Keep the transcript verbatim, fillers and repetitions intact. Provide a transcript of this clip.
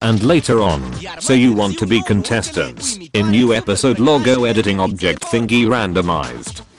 and later on. So you want to be contestants in new episode logo editing object thingy randomized.